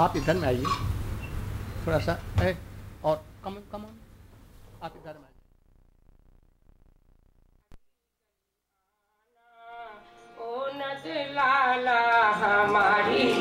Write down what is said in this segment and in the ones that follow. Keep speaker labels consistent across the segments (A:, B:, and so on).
A: आप इधर में आइए थोड़ा सा। और कम कम आप इधर में आइए।
B: ओ नद लाला हमारी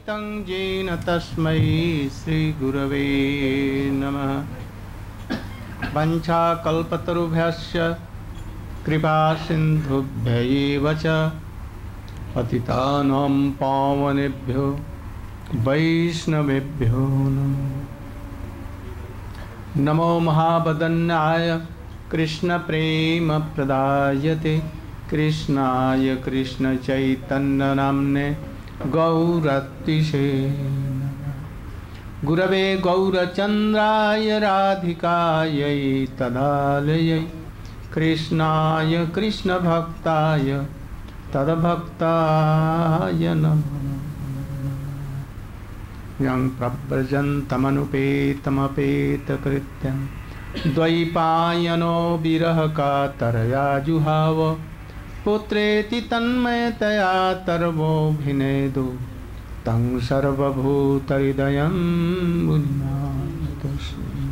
A: प्रकृतं येन तस्मै श्रीगुरवे नमः। वंशाकल्पतरुभ्यश्च कृपासिन्धुभ्यैव च पतितानां पावनेभ्यो वैष्णवेभ्यो नमो महावदन्याय कृष्णप्रेमप्रदायते कृष्णाय कृष्णचैतन्यनाम्ने गौरतिशे गुरवे गौरचन्द्राय राधिकायै तदालयै कृष्णाय कृष्णभक्ताय तद्भक्ताय नमः। यं प्रव्रजन्तमनुपेतमपेतकृत्यं द्वैपायनो विरहकातरया जुहाव पुत्रेति तन्मयतया तर्वोऽभिनेदु तं सर्वभूतहृदयं मुनिनाथस्मि।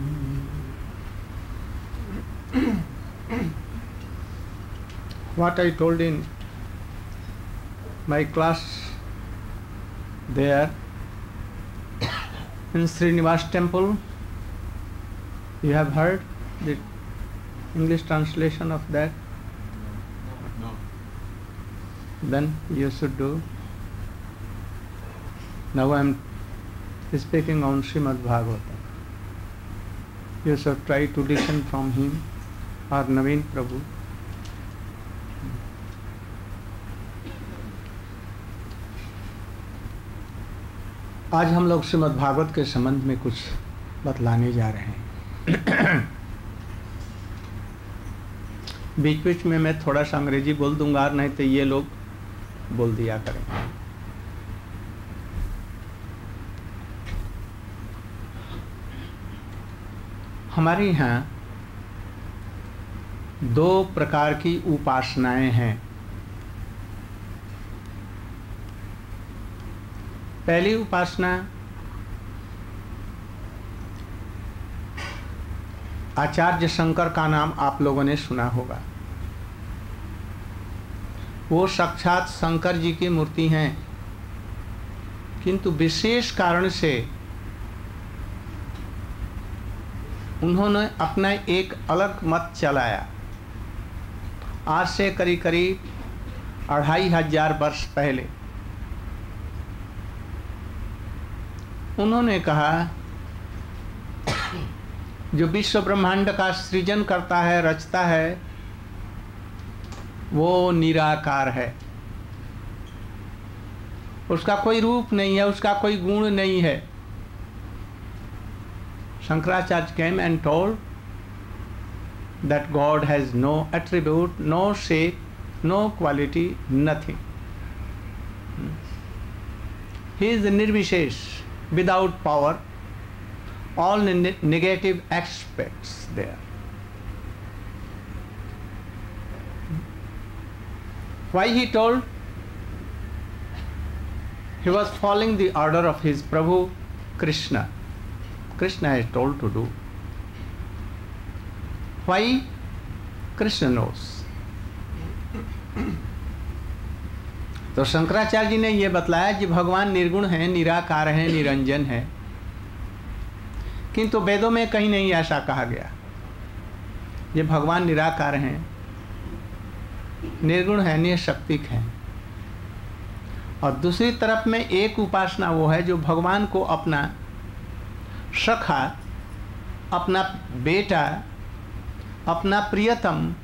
A: What I told in my class there in Srinivas temple, you have heard the English translation of that?
C: No.
A: Then you should do. Now I am speaking on Srimad Bhagavatam. You should try to listen from him or Naveen Prabhu. आज हम लोग श्रीमद् भागवत के संबंध में कुछ बतलाने जा रहे हैं। बीच बीच में मैं थोड़ा सा अंग्रेजी बोल दूंगा, नहीं तो ये लोग बोल दिया करेंगे। हमारे यहाँ 2 प्रकार की उपासनाएं हैं। पहली उपासना आचार्य शंकर का नाम आप लोगों ने सुना होगा। वो साक्षात शंकर जी की मूर्ति हैं, किंतु विशेष कारण से उन्होंने अपना एक अलग मत चलाया। आज से करीब करीब 2500 वर्ष पहले उन्होंने कहा जो विश्व ब्रह्मांड का सृजन करता है, रचता है, वो निराकार है। उसका कोई रूप नहीं है, उसका कोई गुण नहीं है। Shankaracharya came and told that God has no attribute, no shape, no quality, nothing. He is nirvishesh, without power, all negative aspects there. Why he told? He was following the order of his Prabhu Krishna. Krishna is told to do. Why? Krishna knows. तो शंकराचार्य जी ने ये बतलाया कि भगवान निर्गुण है, निराकार है, निरंजन है, किंतु वेदों में कहीं नहीं ऐसा कहा गया। ये भगवान निराकार हैं, निर्गुण है, निःशक्तिक है। और दूसरी तरफ में एक उपासना वो है जो भगवान को अपना सखा, अपना बेटा, अपना प्रियतम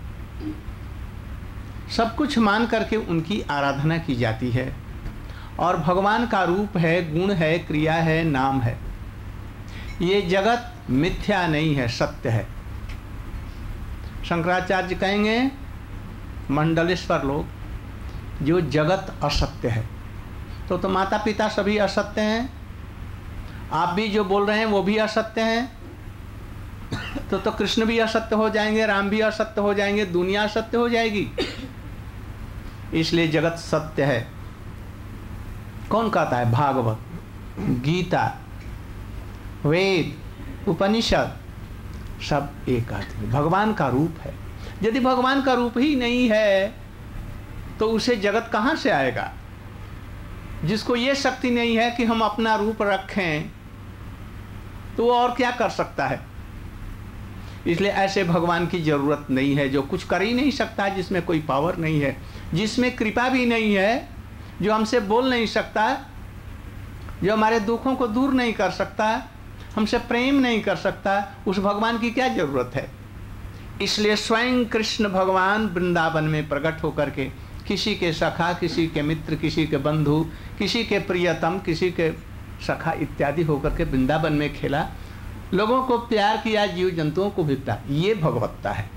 A: सब कुछ मान करके उनकी आराधना की जाती है। और भगवान का रूप है, गुण है, क्रिया है, नाम है। ये जगत मिथ्या नहीं है, सत्य है। शंकराचार्य कहेंगे मंडलेश्वर लोग जो जगत असत्य है, तो माता पिता सभी असत्य हैं। आप भी जो बोल रहे हैं वो भी असत्य हैं। तो कृष्ण भी असत्य हो जाएंगे, राम भी असत्य हो जाएंगे, दुनिया असत्य हो जाएगी। इसलिए जगत सत्य है। कौन कहता है? भागवत, गीता, वेद, उपनिषद सब एक कहते हैं भगवान का रूप है। यदि भगवान का रूप ही नहीं है तो उसे जगत कहाँ से आएगा? जिसको ये शक्ति नहीं है कि हम अपना रूप रखें, तो वो और क्या कर सकता है? इसलिए ऐसे भगवान की जरूरत नहीं है जो कुछ कर ही नहीं सकता, जिसमें कोई पावर नहीं है, जिसमें कृपा भी नहीं है, जो हमसे बोल नहीं सकता, जो हमारे दुखों को दूर नहीं कर सकता, हमसे प्रेम नहीं कर सकता, उस भगवान की क्या जरूरत है? इसलिए स्वयं कृष्ण भगवान वृंदावन में प्रकट होकर के किसी के सखा, किसी के मित्र, किसी के बंधु, किसी के प्रियतम, किसी के सखा इत्यादि होकर के वृंदावन में खेला, लोगों को प्यार किया, जीव जंतुओं को भी प्यार। ये भगवत्ता है।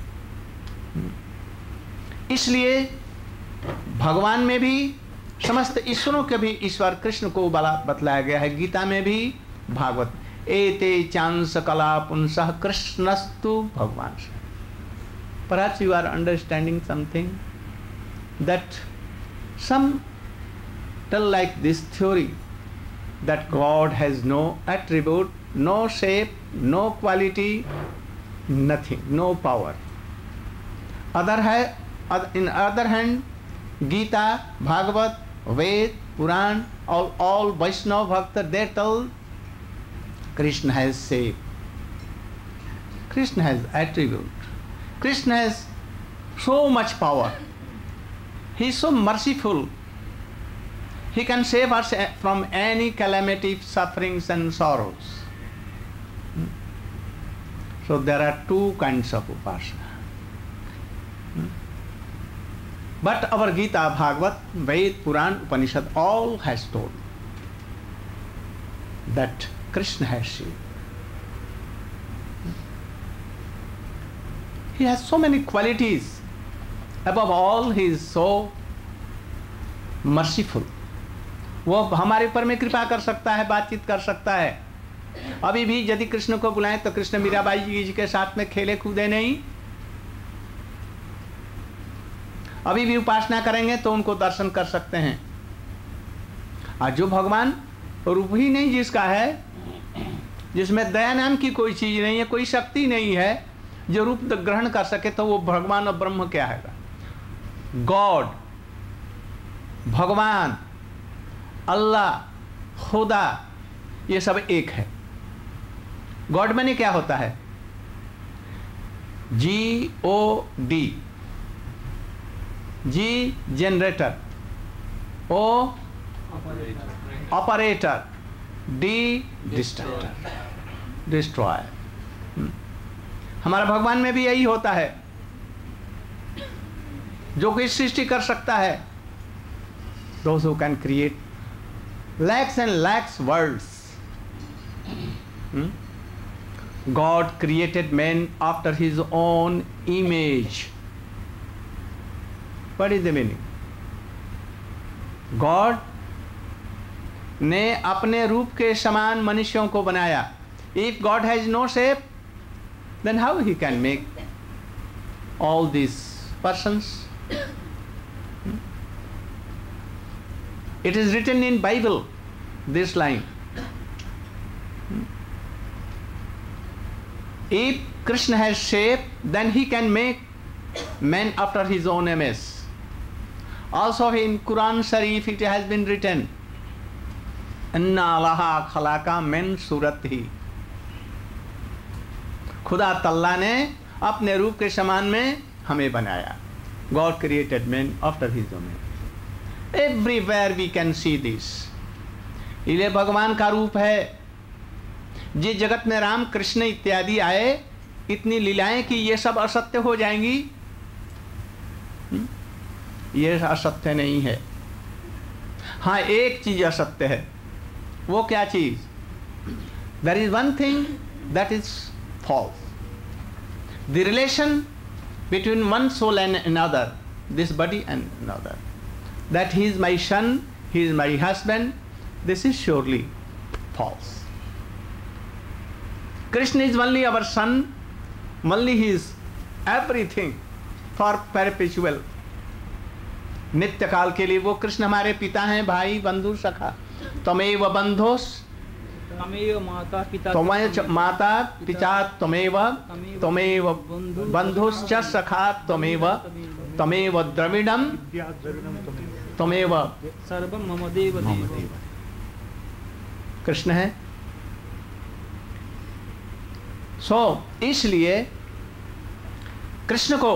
A: इसलिए भगवान में भी, समस्त ईश्वरों के भी ईश्वर कृष्ण को बतलाया गया है। गीता में भी भागवत, एते चांस कला पुंसः कृष्णस्तु भगवान। Perhaps you are understanding something, that some tell like this theory that God has no attribute, no shape, no quality, nothing, no power. In other hand, Gita, Bhagavad, Ved, Puran, all Vaishnava Bhakta, they tell Krishna has shape, Krishna has attribute, Krishna has so much power, he is so merciful, he can save us from any calamity, sufferings and sorrows. So there are two kinds of upasana. But our Gita, Bhagavad, Ved, Puran, Upanishad all has told that Krishna has shape. He has so many qualities. Above all, he is so merciful. वो हमारे ऊपर में कृपा कर सकता है, बातचीत कर सकता है। अभी भी यदि कृष्ण को बुलाएं तो कृष्ण मीराबाई जी के साथ में खेले कूदे नहीं। अभी भी उपासना करेंगे तो उनको दर्शन कर सकते हैं। और जो भगवान रूप ही नहीं जिसका है, जिसमें दया नाम की कोई चीज नहीं है, कोई शक्ति नहीं है जो रूप ग्रहण कर सके, तो वो भगवान और ब्रह्म क्या है? गॉड, भगवान, अल्लाह, खुदा, ये सब एक है। गॉड माने क्या होता है? GOD, G generator, O operator, D destructor, destroyer. हमारा भगवान में भी यही होता है, जो कोई सृष्टि कर सकता है। Those who can create lakhs and lakhs worlds. God created man after his own image. What is the meaning? God ने अपने रूप के समान मनुष्यों को बनाया। If God has no shape, then how he can make all these persons? It is written in Bible, this line. If Krishna has shape, then he can make man after his own image. Also in Quran Sharif it has been written, Inna Allaha khalaqa min suratihi. खुदा तल्ला ने अपने रूप के समान में हमें बनाया। God created man after his own image. Everywhere we can see this. इसलिए भगवान का रूप है। जिस जगत में राम, कृष्ण इत्यादि आए, इतनी लीलाएं कि ये सब असत्य हो जाएंगी, ये असत्य नहीं है। हाँ, एक चीज असत्य है। वो क्या चीज? There is one thing that is false. The relation between one soul and another, this body and another, that he is my son, he is my husband, this is surely false. Krishna is only our son, only he is everything for perpetual. नित्य काल के लिए वो कृष्ण हमारे पिता हैं, भाई, बंधु, सखा। त्वमेव बंधोस,
C: तमेव माता पिता,
A: माता पिता त्वमेव, त्वमेव बंधुश्च सखा त्वमेव, त्वमेव द्रविणम त्वमेव
C: सर्वं मम देव
A: मम
C: देव।
A: देव। कृष्ण है। इसलिए कृष्ण को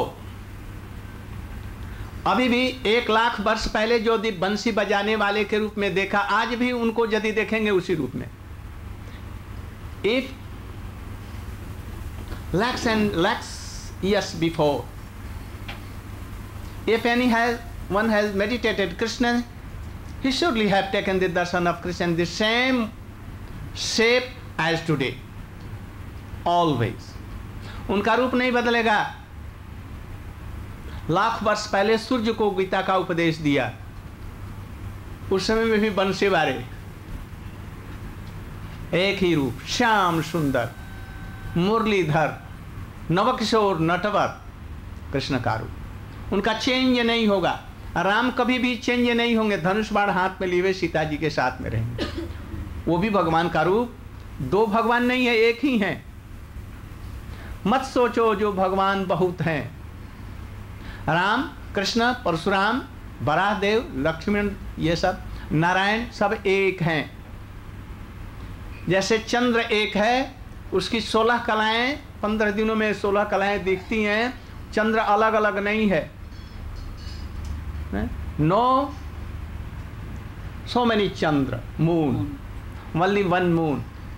A: अभी भी 1,00,000 वर्ष पहले जो बंसी बजाने वाले के रूप में देखा, आज भी उनको यदि देखेंगे उसी रूप में। If lakhs and lakhs years before, if one has meditated Krishna, he surely have taken the darshan of Krishna in the same shape as today, always. उनका रूप नहीं बदलेगा। 1,00,000 वर्ष पहले सूर्य को गीता का उपदेश दिया, उस समय में भी बंसी बारे, एक ही रूप, श्याम सुंदर मुरलीधर नवकिशोर नटवर कृष्ण का रूप। उनका चेंज नहीं होगा। राम कभी भी चेंज नहीं होंगे, धनुष बाण हाथ में लिए हुए सीता जी के साथ में रहेंगे। वो भी भगवान का रूप, दो भगवान नहीं है, एक ही है। मत सोचो जो भगवान बहुत हैं। राम, कृष्ण, परशुराम, वराहदेव, लक्ष्मण, ये सब नारायण सब एक हैं। जैसे चंद्र एक है, उसकी 16 कलाएं, 15 दिनों में 16 कलाएं दिखती हैं। चंद्र अलग अलग नहीं है। नो सो मेनी चंद्र, मून, ओनली वन मून।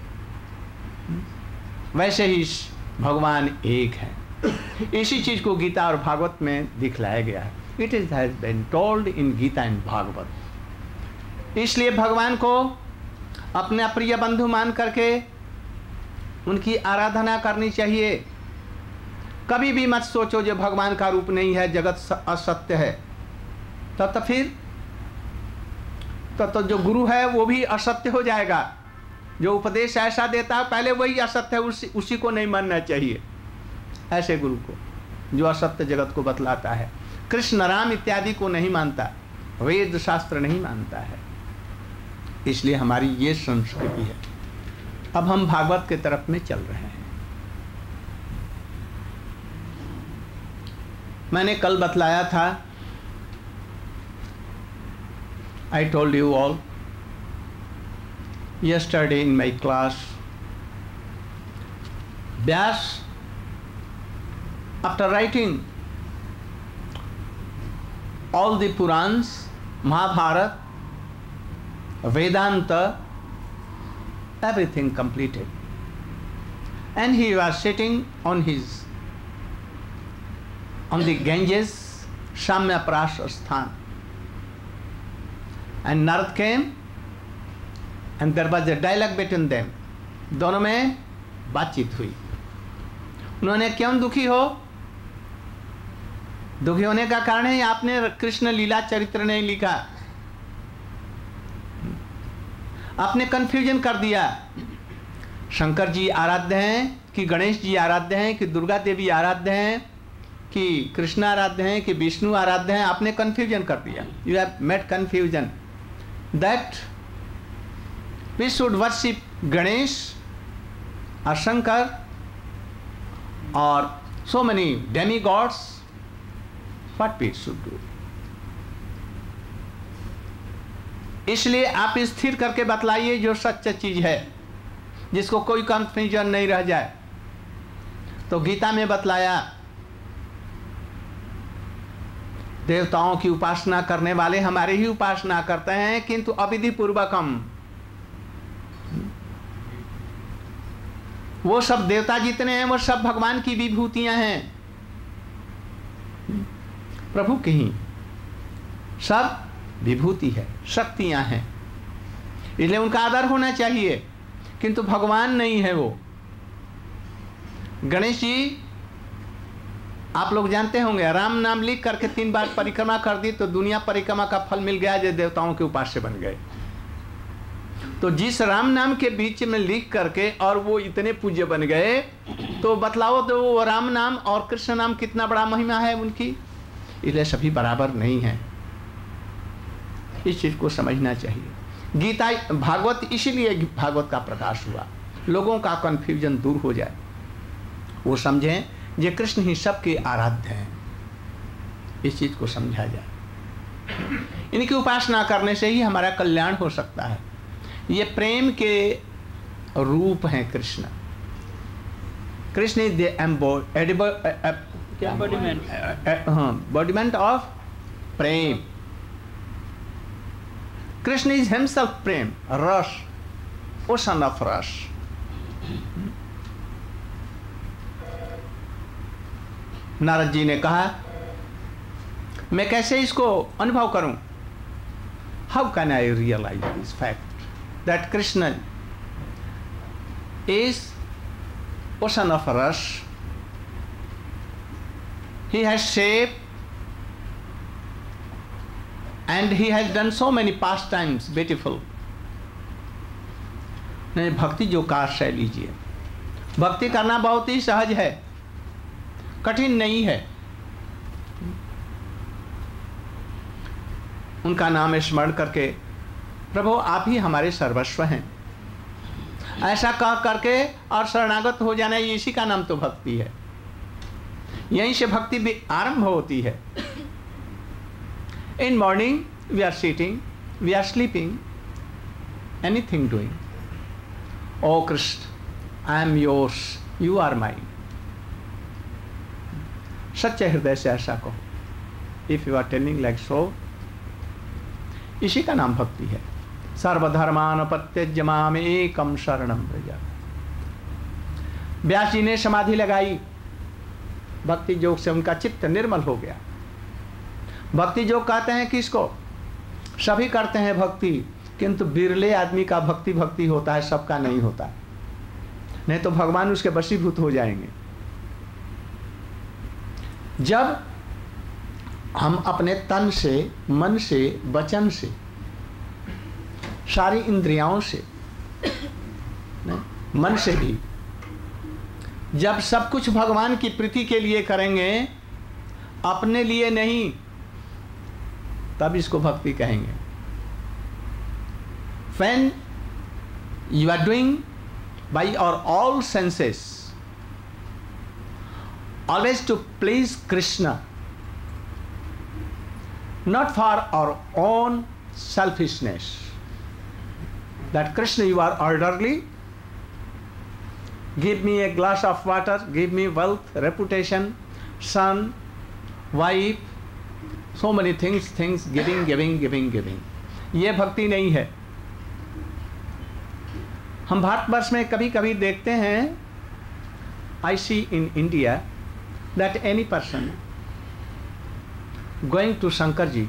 A: वैसे ही भगवान एक है। इसी चीज को गीता और भागवत में दिखलाया गया है। It is has been told in Gita and Bhagavat. इसलिए भगवान को अपना प्रिय बंधु मान करके उनकी आराधना करनी चाहिए। कभी भी मत सोचो जो भगवान का रूप नहीं है, जगत असत्य है, तो फिर तो जो गुरु है वो भी असत्य हो जाएगा। जो उपदेश ऐसा देता है पहले वही असत्य है, उसी को नहीं मानना चाहिए। ऐसे गुरु को जो असत्य जगत को बतलाता है, कृष्ण राम इत्यादि को नहीं मानता, वेद शास्त्र नहीं मानता है। इसलिए हमारी ये संस्कृति है। अब हम भागवत के तरफ में चल रहे हैं। मैंने कल बतलाया था, I told you all yesterday in my class, Vyas, after writing all the Purans, Mahabharata, Vedanta, everything completed, and he was sitting on the Ganges, Shamya Prasasthan, and Narad came, and there was a dialogue between them. दोनों में बातचीत हुई। उन्होंने क्यों दुखी हो? दुखी होने का कारण है आपने कृष्ण लीला चरित्र नहीं लिखा, आपने कंफ्यूजन कर दिया। शंकर जी आराध्य हैं कि गणेश जी आराध्य हैं कि दुर्गा देवी आराध्य हैं कि कृष्ण आराध्य हैं कि विष्णु आराध्य हैं, आपने कंफ्यूजन कर दिया। You have made confusion that we should worship Ganesh और शंकर और so many demigods. What we should do? इसलिए आप स्थिर करके बतलाइए जो सच्चा चीज है, जिसको कोई कंफ्यूजन नहीं रह जाए। तो गीता में बतलाया, देवताओं की उपासना करने वाले हमारे ही उपासना करते हैं, किंतु अविधि पूर्वकम। वो सब देवता जितने हैं वो सब भगवान की विभूतियां हैं, प्रभु की ही सब विभूति है, शक्तियां हैं, इसलिए उनका आदर होना चाहिए, किंतु भगवान नहीं है वो। गणेश जी आप लोग जानते होंगे, राम नाम लिख करके 3 बार परिक्रमा कर दी तो दुनिया परिक्रमा का फल मिल गया, जो देवताओं के उपास्य बन गए। तो जिस राम नाम के बीच में लिख करके और वो इतने पूज्य बन गए, तो बतलाओ तो वो राम नाम और कृष्ण नाम कितना बड़ा महिमा है उनकी। इसलिए सभी बराबर नहीं है, इस चीज को समझना चाहिए। गीता भागवत इसीलिए भागवत का प्रकाश हुआ, लोगों का कंफ्यूजन दूर हो जाए, वो समझें ये कृष्ण ही सबके आराध्य हैं, इस चीज को समझा जाए। इनकी उपासना करने से ही हमारा कल्याण हो सकता है। ये प्रेम के रूप हैं Krishna. Krishna is the embodiment of prem. Krishna is himself prem, ras, ocean of रस। नारद जी ने कहा, मैं कैसे इसको अनुभव करूं? How can I realise this fact that Krishna is ocean of rus. He has shape and he has done so many pastimes beautiful. नहीं, भक्ति जो काश है लीजिए, भक्ति करना बहुत ही सहज है, कठिन नहीं है। उनका नाम स्मरण करके प्रभु आप ही हमारे सर्वस्व हैं, ऐसा कह करके और शरणागत हो जाना, इसी का नाम तो भक्ति है। यहीं से भक्ति भी आरंभ होती है। In morning we are sitting, we are sleeping, anything doing, O Krishna I am yours, you are mine. सच्चे हृदय से ऐसा कहो। If you are telling like so, इसी का नाम भक्ति है। सर्वधर्मान प्रत्यज्य माम एकम शरणम व्रज। व्यास जी ने समाधि लगाई, भक्ति योग से उनका चित्त निर्मल हो गया। भक्ति योग कहते हैं किसको? सभी करते हैं भक्ति, किंतु बिरले आदमी का भक्ति भक्ति होता है, सबका नहीं होता। नहीं तो भगवान उसके वशीभूत हो जाएंगे। जब हम अपने तन से, मन से, वचन से, सारी इंद्रियों से, मन से भी जब सब कुछ भगवान की प्रीति के लिए करेंगे, अपने लिए नहीं, तब इसको भक्ति कहेंगे। When you are doing by your all senses, always to please Krishna, not for our own selfishness, that Krishna you are orderly, give me a glass of water, give me wealth, reputation, son, wife, so many things, giving. ये भक्ति नहीं है। हम भारतवर्ष में कभी कभी देखते हैं, I see in India that any person going to Shankar ji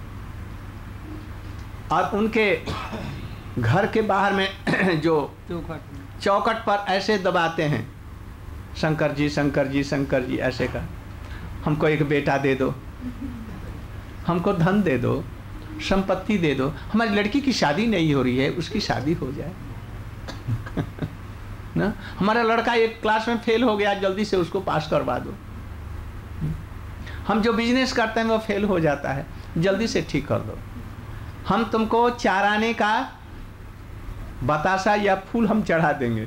A: और उनके घर के बाहर में जो चौखट पर ऐसे दबाते हैं, शंकर जी शंकर जी शंकर जी, ऐसे का हमको एक बेटा दे दो, हमको धन दे दो, संपत्ति दे दो, हमारी लड़की की शादी नहीं हो रही है, उसकी शादी हो जाए ना, हमारा लड़का एक क्लास में फेल हो गया, जल्दी से उसको पास करवा दो, हम जो बिजनेस करते हैं वो फेल हो जाता है, जल्दी से ठीक कर दो, हम तुमको चाराने का बतासा या फूल हम चढ़ा देंगे।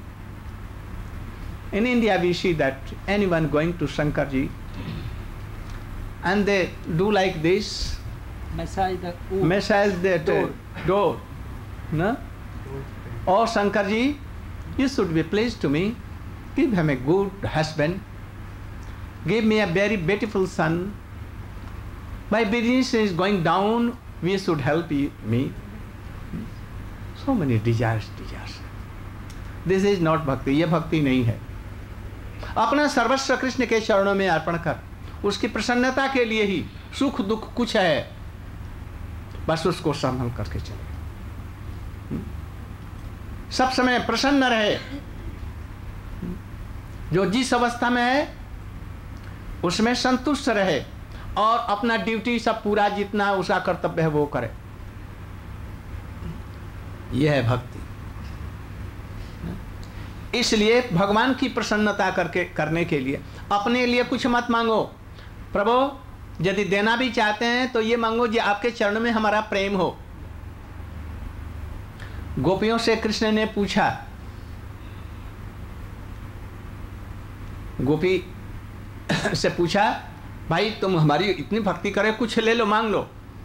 A: In India we see that anyone going to Shankarji and they do like this, massage the door, no? Oh Shankarji, you should be pleased to me, give him a good husband, give me a very beautiful son, my business is going down, we should help me. So many desires. This is not bhakti, ये भक्ति नहीं है। अपना सर्वस्व कृष्ण के चरणों में अर्पण कर, उसकी प्रसन्नता के लिए ही, सुख दुख कुछ है, बस उसको संभल करके चले, सब समय प्रसन्न रहे, जो जिस अवस्था में है उसमें संतुष्ट रहे और अपना ड्यूटी सब पूरा जितना उसका कर्तव्य है वो करे, यह है भक्ति। इसलिए भगवान की प्रसन्नता करने के लिए अपने लिए कुछ मत मांगो। प्रभु यदि देना भी चाहते हैं तो ये मांगो जो आपके चरण में हमारा प्रेम हो। गोपियों से कृष्ण ने पूछा, गोपी से पूछा, भाई तुम हमारी इतनी भक्ति करे, कुछ ले लो, मांग लो।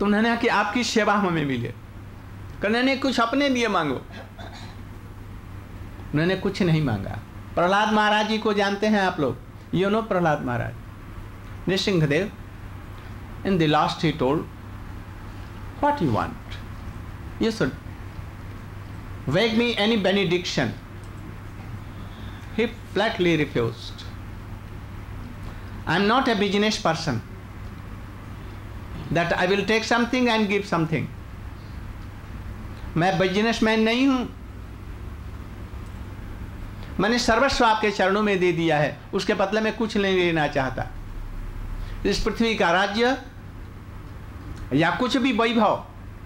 A: तो उन्होंने कहा कि आपकी सेवा हमें मिले। कन्हैया ने कुछ अपने लिए मांगो। उन्होंने कुछ नहीं मांगा। प्रहलाद महाराज जी को जानते हैं आप लोग, you know Prahlad Maharaj, Nrisinghadev. In the last he told, what you want, you should beg me any benediction. He flatly refused. I am not a business person that I will take something and give something. मैं businessman नहीं हूं। मैंने सर्वस्व आपके चरणों में दे दिया है, उसके बदले में कुछ नहीं लेना चाहता। इस पृथ्वी का राज्य या कुछ भी वैभव,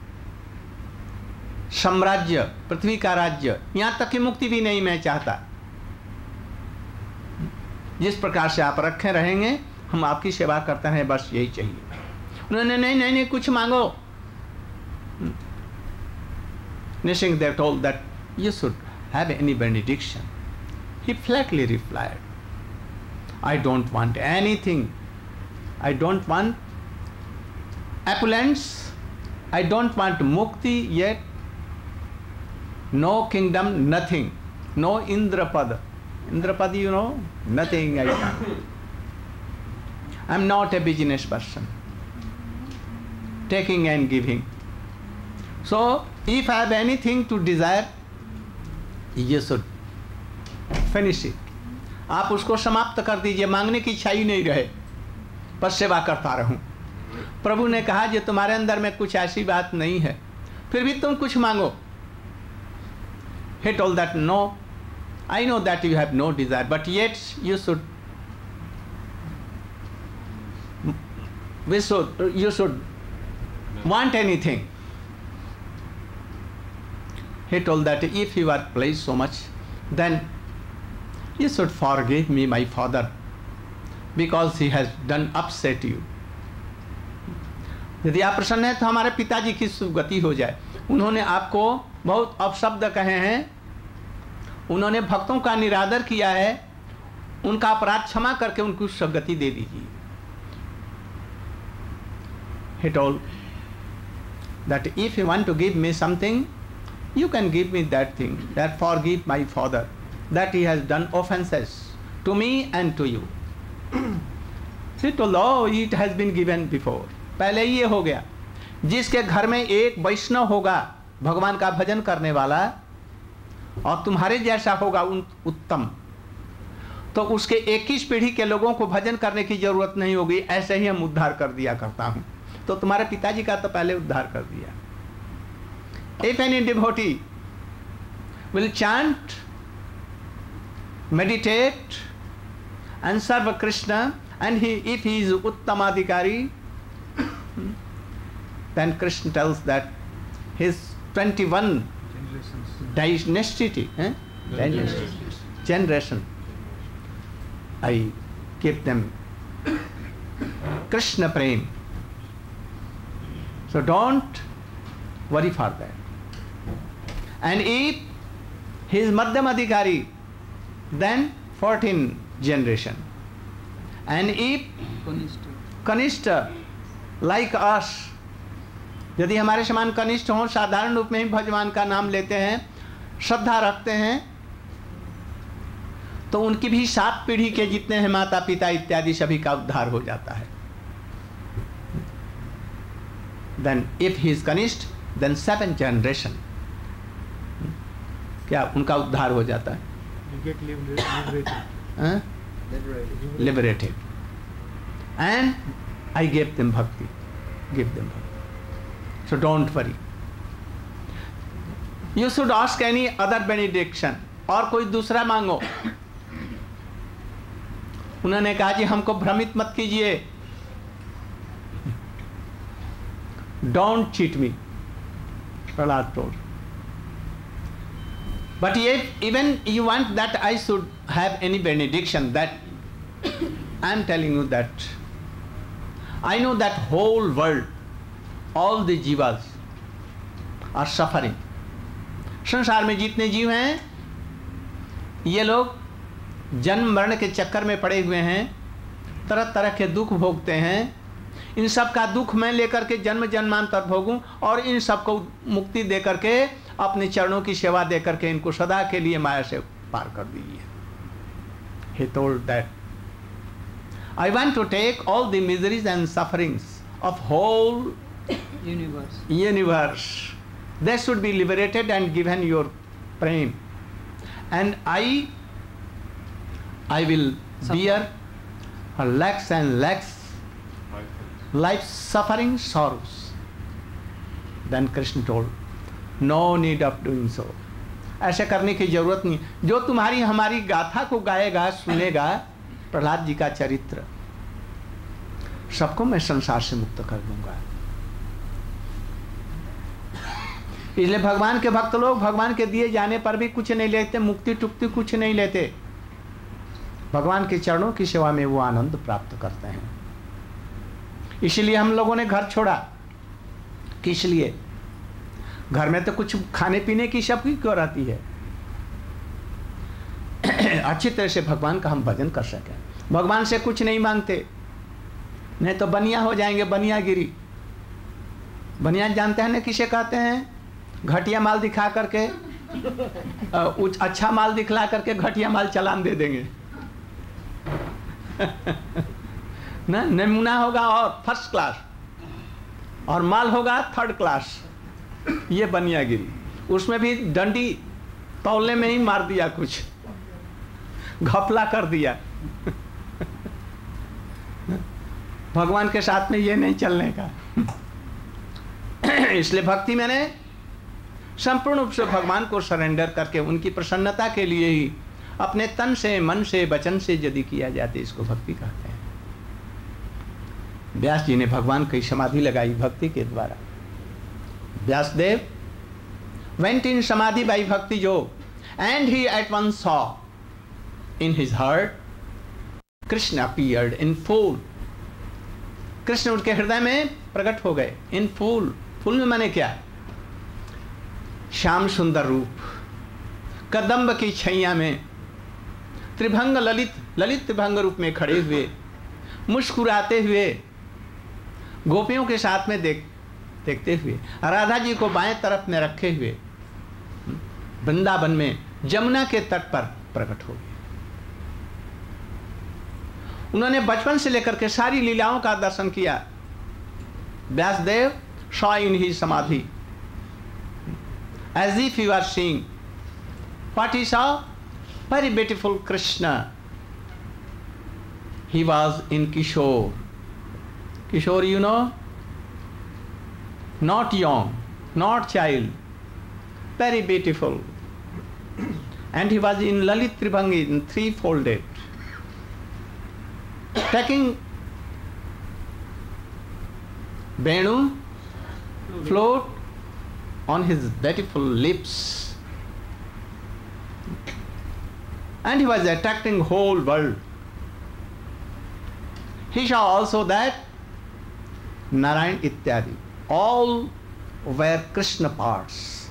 A: साम्राज्य, पृथ्वी का राज्य, यहां तक की मुक्ति भी नहीं मैं चाहता। जिस प्रकार से आप रखे रहेंगे हम आपकी सेवा करते हैं, बस यही चाहिए। उन्होंने नहीं नहीं नहीं कुछ मांगो। Nrsimhadev told that you should have any benediction. He flatly replied, I don't want anything. I don't want opulence. I don't want mukti yet. No kingdom, nothing. No Indrapada. Indrapada, you know, nothing I want. I'm not a business person. Taking and giving. So, if I have anything to desire, you should finish it. आप उसको समाप्त कर दीजिए, मांगने की इच्छा ही नहीं रहे, पर सेवा करता रहूं। प्रभु ने कहा जो तुम्हारे अंदर में कुछ ऐसी बात नहीं है, फिर भी तुम कुछ मांगो। He told that no, I know that you have no desire, but yet you should want anything. He told that if you are pleased so much, then you should forgive me, my father, because he has done upset you. यदि आप प्रसन्न हैं तो हमारे पिताजी की सुगति हो जाए। उन्होंने आपको बहुत अपशब्द कहे हैं, उन्होंने भक्तों का निरादर किया है, उनका अपराध क्षमा करके उनको सुगति दे दीजिए। He told that if you want to give me something, you can give me that thing. That forgive my father, that he has done offenses to me and to you. He told, oh, it has been given before. पहले ही ये हो गया। जिसके घर में एक वैष्णव होगा, भगवान का भजन करने वाला, और तुम्हारे जैसा होगा उत्तम, तो उसके 21 पीढ़ी के लोगों को भजन करने की जरूरत नहीं होगी। ऐसे ही हम उद्धार कर दिया करता हूं। तो तुम्हारे पिताजी का तो पहले उद्धार कर दिया। If any devotee will chant, meditate and serve Krishna, and if he is Uttamadhikari, then Krishna tells that his 21 generation, I give them Krishna Prem. So don't worry for that. And if he is Madhyam Adhikari, then 14 generation. And if Kanishta, like us, यदि हमारे समान कनिष्ठ हों, साधारण रूप में ही भगवान का नाम लेते हैं, श्रद्धा रखते हैं, तो उनकी भी 7 पीढ़ी के जितने हैं माता पिता इत्यादि सभी का उद्धार हो जाता है। Then if he is कनिष्ठ, then 7 generation, क्या उनका उद्धार हो जाता है? Liberated. And I gave them bhakti. Give them bhakti. So don't worry. You should ask any other benediction. और कोई दूसरा मांगो। उन्होंने कहा जी हमको भ्रमित मत कीजिए। Don't cheat me, Prahlad told. But even you want that I should have any benediction, that I am telling you that I know that whole world, all the jivas are suffering. संसार में जितने जीव हैं, ये लोग जन्म मरण के चक्कर में पड़े हुए हैं, तरह तरह के दुख भोगते हैं, इन सब का दुख मैं लेकर के जन्म जन्मांतर भोगूं और इन सब को मुक्ति दे करके अपने चरणों की सेवा दे करके इनको सदा के लिए माया से पार कर दीजिए। He told that I want to take all the miseries and sufferings of whole universe. They should be liberated and given your prem, and I will bear lakhs and lakhs life's suffering sorrows. Then Krishna told, no need of doing so. ऐसे करने की जरूरत नहीं। जो तुम्हारी हमारी गाथा को गाएगा, सुनेगा, प्रहलाद जी का चरित्र, सबको मैं संसार से मुक्त कर दूंगा। इसलिए भगवान के भक्त लोग भगवान के दिए जाने पर भी कुछ नहीं लेते, मुक्ति टुक्ति कुछ नहीं लेते। भगवान के चरणों की सेवा में वो आनंद प्राप्त करते हैं। इसलिए हम लोगों ने घर छोड़ा। किस लिए? घर में तो कुछ खाने पीने की सबकी क्यों रहती है? अच्छी तरह से भगवान का हम भजन कर सकें। भगवान से कुछ नहीं मांगते, नहीं तो बनिया हो जाएंगे, बनियागिरी। बनिया जानते हैं ना किसे कहते हैं? घटिया माल दिखा करके अच्छा माल दिखला करके घटिया माल चालान दे देंगे। ना नमूना होगा और फर्स्ट क्लास और माल होगा थर्ड क्लास। ये बनियागिरी। उसमें भी डंडी तौलने में ही मार दिया, कुछ घपला कर दिया। भगवान के साथ में ये नहीं चलने का। इसलिए भक्ति मैंने संपूर्ण रूप से भगवान को सरेंडर करके उनकी प्रसन्नता के लिए ही अपने तन से, मन से, वचन से यदि किया जाते, इसको भक्ति कहते हैं। व्यास जी ने भगवान की समाधि लगाई भक्ति के द्वारा। Vyasdev went in samadhi by bhakti jog, and he at once saw in his heart Krishna appeared in full. Krishna उनके हृदय में प्रकट हो गए in full. फूल में माने क्या? श्याम सुंदर रूप, कदम्ब की छैया में त्रिभंग ललित त्रिभंग रूप में खड़े हुए, मुस्कुराते हुए, गोपियों के साथ में देखते हुए, राधा जी को बाएं तरफ में रखे हुए, वृंदावन में जमुना के तट पर प्रकट हो गए। उन्होंने बचपन से लेकर के सारी लीलाओं का दर्शन किया। Vyasdev saw in his samadhi as if he was seeing what he saw, very beautiful Krishna. He was in Kishore. Kishore, you know, not young, not child, very beautiful. And he was in Lalit Tribhangi, in three-folded, taking Venu float on his beautiful lips. And he was attracting whole world. He saw also that Narayan Ityadi, all were Krishna parts.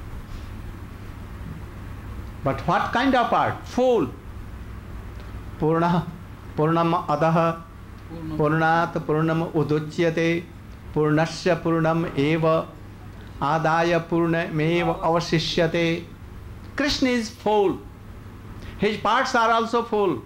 A: But what kind of part? Full. Purnam adaha, Purnat Purnam uduchyate, Purnasya Purnam eva, Adaya Purnameva avasishyate. Krishna is full. His parts are also full.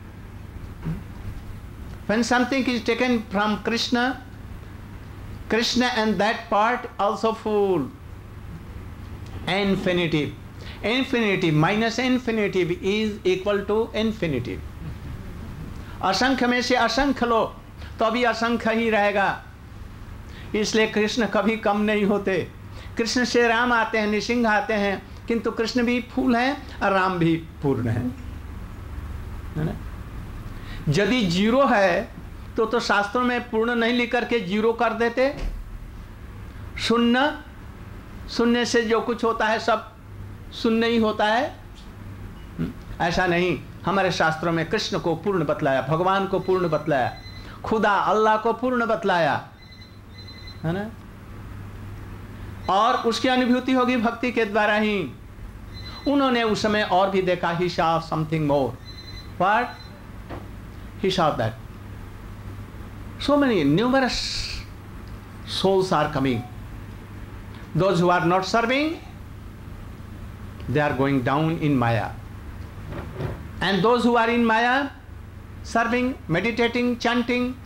A: When something is taken from Krishna, Krishna and that part also full. Infinitive. Infinitive minus infinitive is equal to infinitive. असंख्य में से असंख्य लो तो अभी असंख्य ही रहेगा। इसलिए कृष्ण कभी कम नहीं होते। कृष्ण से राम आते हैं, नृसिंह आते हैं, किंतु कृष्ण भी फूल हैं और राम भी पूर्ण है ना? यदि जीरो है तो शास्त्रों में पूर्ण नहीं लिख करके जीरो कर देते। शून्य, शून्य से जो कुछ होता है सब शून्य ही होता है। ऐसा नहीं, हमारे शास्त्रों में कृष्ण को पूर्ण बतलाया, भगवान को पूर्ण बतलाया, खुदा अल्लाह को पूर्ण बतलाया, है ना? और उसकी अनुभूति होगी भक्ति के द्वारा ही। उन्होंने उस समय और भी देखा, ही saw something more. What? He saw that So many numerous souls are coming. Those who are not serving, they are going down in Maya. And those who are in Maya, serving, meditating, chanting,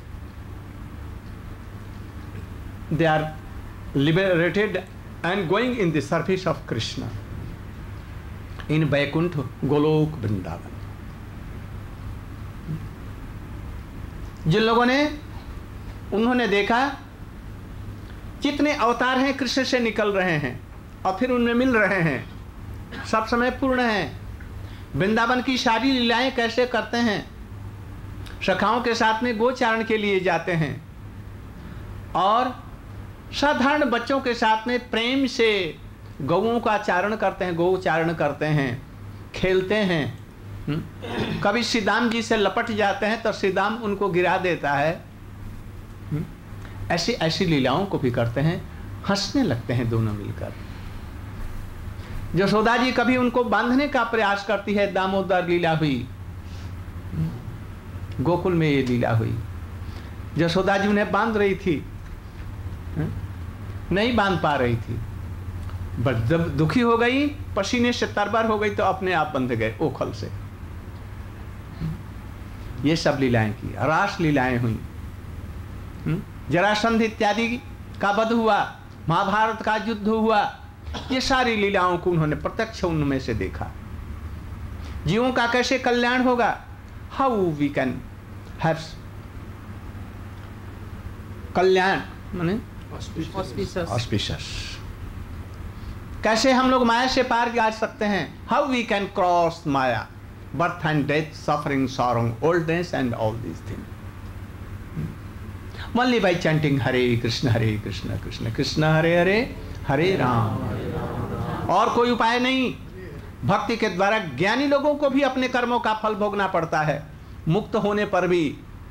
A: they are liberated and going in the service of Krishna in Vaikuntha, Golok, Vrindavan. जिन लोगों ने उन्होंने देखा कितने अवतार हैं कृष्ण से निकल रहे हैं और फिर उनमें मिल रहे हैं, सब समय पूर्ण हैं, वृंदावन की सारी लीलाएं कैसे करते हैं, सखाओं के साथ में गोचारण के लिए जाते हैं और साधारण बच्चों के साथ में प्रेम से गौओं का चारण करते हैं, गोचारण करते हैं, खेलते हैं। कभी श्री दाम जी से लपट जाते हैं तो श्री दाम उनको गिरा देता है। ऐसी ऐसी लीलाओं को भी करते हैं, हंसने लगते हैं दोनों मिलकर। यशोदा जी कभी उनको बांधने का प्रयास करती है, दामोदर लीला हुई, गोकुल में ये लीला हुई। यशोदा जी उन्हें बांध रही थी, नहीं बांध पा रही थी, बट जब दुखी हो गई, पसीने से तरबर हो गई तो अपने आप बंध गए ओखल से। ये सब लीलाएं की, रास लीलाएं हुई, जरासंध इत्यादि का वध हुआ, महाभारत का युद्ध हुआ, ये सारी लीलाओं को उन्होंने प्रत्यक्ष उनमें से देखा। जीवों का कैसे कल्याण होगा, हाउ वी कैन हैव कल्याण माने ऑस्पिशियस, कैसे हम लोग माया से पार जा सकते हैं, how we can cross maya, birth and death, suffering, sorrow, oldness and all these things, only by chanting Hare Krishna Krishna Krishna Hare Hare Hare Ram। और कोई उपाय नहीं। भक्ति के द्वारा ज्ञानी लोगों को भी अपने कर्मों का फल भोगना पड़ता है, मुक्त होने पर भी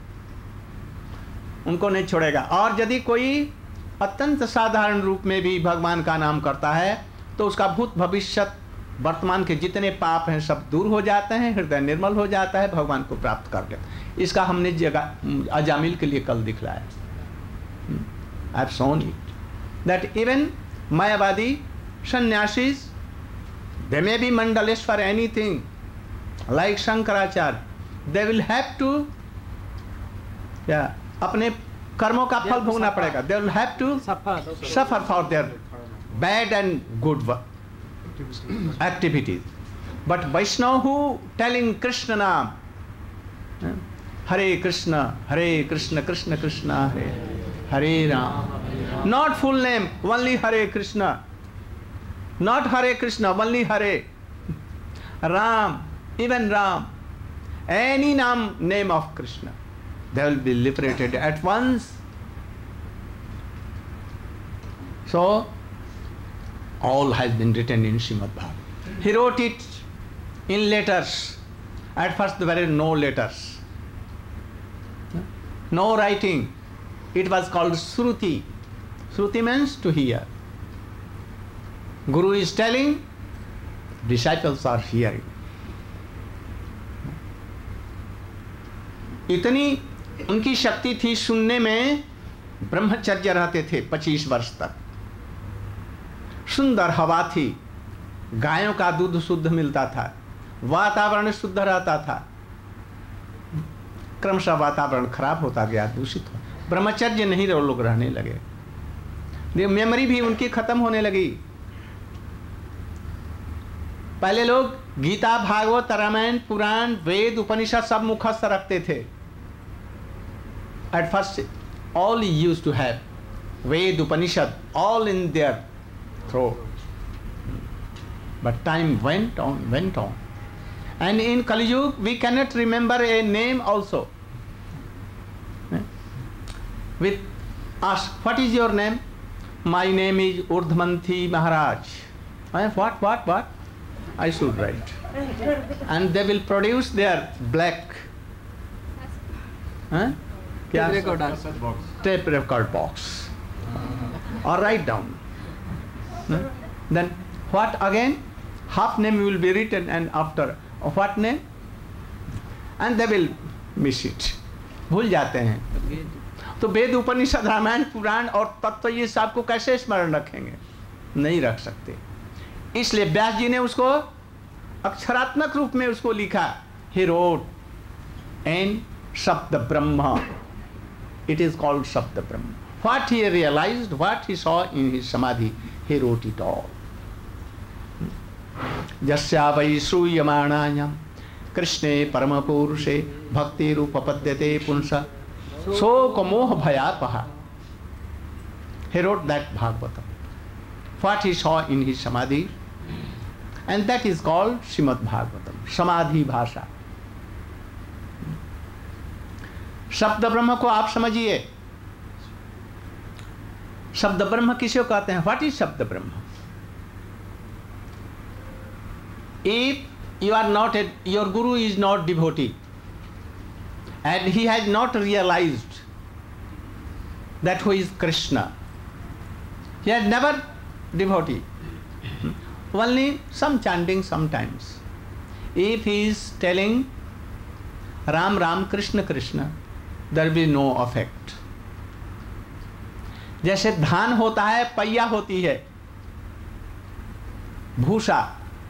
A: उनको नहीं छोड़ेगा। और यदि कोई अत्यंत साधारण रूप में भी भगवान का नाम करता है तो उसका भूत भविष्य वर्तमान के जितने पाप हैं सब दूर हो जाते हैं, हृदय निर्मल हो जाता है, भगवान को प्राप्त कर लेता है। इसका हमने जगह अजामिल के लिए कल दिखलाया। I have shown it that even Mayavadi sannyasis, they may be mandalist for anything like Shankaracharya, they will have to अपने कर्मों का फल भोगना पड़ेगा। They will have to suffer for their bad and good activities. But Vaishnava who telling Krishna Naam, Hare Krishna Krishna Krishna Hare Ram, not full name, only Hare Krishna, not Hare Krishna, only Hare Ram, even Ram, any name of Krishna, they will be liberated at once. So all has been written in Srimad Bhagavatam. He wrote it in letters. At first there were no letters, no writing. It was called Shruti. Shruti means to hear. Guru is telling, disciples are hearing. इतनी उनकी शक्ति थी सुनने में, ब्रह्मचर्य रहते थे 25 वर्ष तक। सुंदर हवा थी, गायों का दूध शुद्ध मिलता था, वातावरण शुद्ध रहता था। क्रमशः वातावरण खराब होता गया, दूषित हो, ब्रह्मचर्य नहीं लोग रहने लगे, मेमोरी भी उनकी खत्म होने लगी। पहले लोग गीता, भागवत, रामायण, पुराण, वेद, उपनिषद सब मुखस्थ रखते थे। At first all used to have Veda, Upanishad all in their throat, but time went on, and in Kali Yuga we cannot remember a name also. With ask, what is your name? My name is Urdhmanthi Maharaj. What? I should write, and they will produce their black tape record box, or write down. Then what again? Half name will be written, and after what name? And they will miss it, भूल जाते हैं। तो वेद उपनिषद रामायण पुराण और तत्व ये सब को कैसे स्मरण रखेंगे? नहीं रख सकते। इसलिए व्यास जी ने उसको अक्षरात्मक रूप में उसको लिखा। ही रोट एन शब्द ब्रह्म, it is called shabda brahma. What he realized, what he saw in his samadhi, he wrote it all. यस्या वै श्रूयमाणायां कृष्णे परम पुरुषे भक्ति रूपपद्यते पुंस शोक मोह भयापहा। He wrote that Bhagavatam. What he saw in his samadhi, and that is called Srimad Bhagavatam, समाधि भाषा। शब्द ब्रह्म को आप समझिए। शब्द ब्रह्म किसे कहते हैं? What is शब्द ब्रह्म? If you are not your guru is not devotee, and he has not realized that who is Krishna, he has never devotee, only some chanting sometimes. If he is telling Ram Ram Krishna Krishna, there will be no effect. जैसे धान होता है, पैया होती है, भूसा,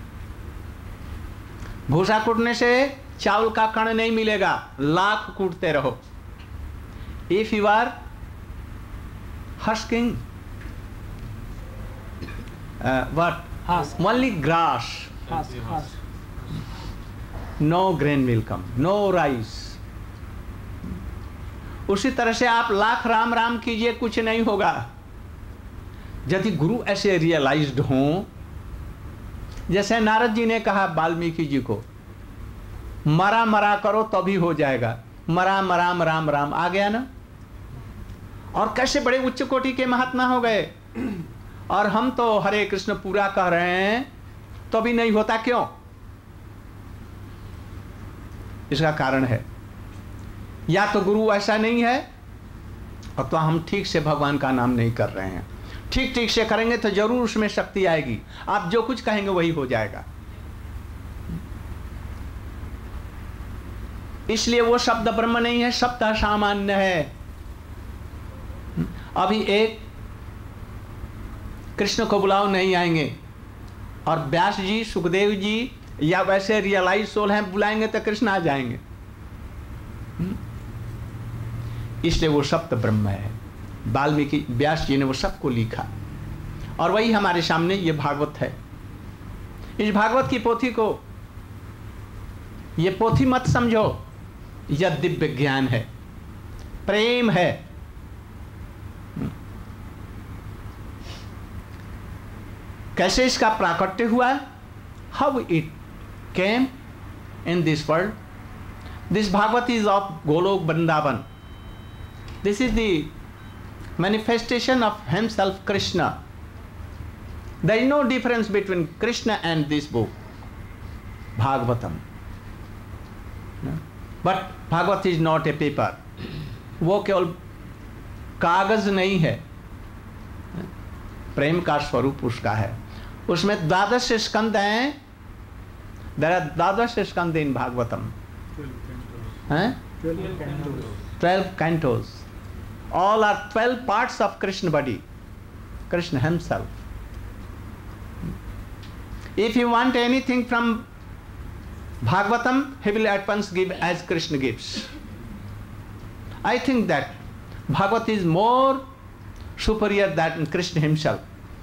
A: भूसा कूटने से चावल का कण नहीं मिलेगा, लाख कूटते रहो। If you are husking what only grass, no grain will come, no rice. उसी तरह से आप लाख राम राम कीजिए, कुछ नहीं होगा। यदि गुरु ऐसे रियलाइज्ड हों, जैसे नारद जी ने कहा वाल्मीकि जी को, मरा मरा करो तभी हो जाएगा। मरा मराम राम राम आ गया ना। और कैसे बड़े उच्च कोटि के महात्मा हो गए। और हम तो हरे कृष्ण पूरा कह रहे हैं तो भी नहीं होता, क्यों? इसका कारण है या तो गुरु ऐसा नहीं है, और तो हम ठीक से भगवान का नाम नहीं कर रहे हैं। ठीक ठीक से करेंगे तो जरूर उसमें शक्ति आएगी। आप जो कुछ कहेंगे वही हो जाएगा। इसलिए वो शब्द ब्रह्म नहीं है, शब्द सामान्य है। अभी एक कृष्ण को बुलाओ नहीं आएंगे, और व्यास जी, सुखदेव जी या वैसे रियलाइज सोल हैं, बुलाएंगे तो कृष्ण आ जाएंगे। इसलिए वो शब्द ब्रह्म है। वाल्मीकि व्यास जी ने वो सबको लिखा, और वही हमारे सामने ये भागवत है। इस भागवत की पोथी को, ये पोथी मत समझो, यह दिव्य ज्ञान है, प्रेम है। कैसे इसका प्राकट्य हुआ? How it came in this world. This Bhagavat is of Goloka Vrindavan. This is the manifestation of himself Krishna. There is no difference between Krishna and this book, Bhagavatam. But Bhagavat is not a paper. वो केवल कागज नहीं है, प्रेम का स्वरूप उसका है। उसमें 12 स्कंद हैं। There are 12 Skanda in Bhagavatam. 12 cantos. All are 12 parts of Krishna body, Krishna himself. If you want anything from Bhagavatam, he will at once give as Krishna gives. I think that Bhagavat is more superior than Krishna himself.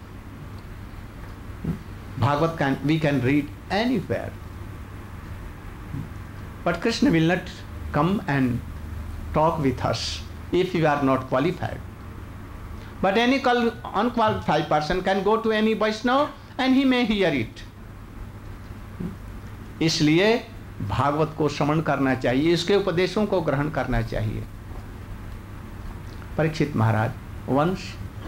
A: Bhagavat we can read anywhere, but Krishna will not come and talk with us if you are not qualified. But any unqualified person can go to any Vaishnava and he may hear it. इसलिए भागवत को श्रवण करना चाहिए, इसके उपदेशों को ग्रहण करना चाहिए। परीक्षित महाराज, once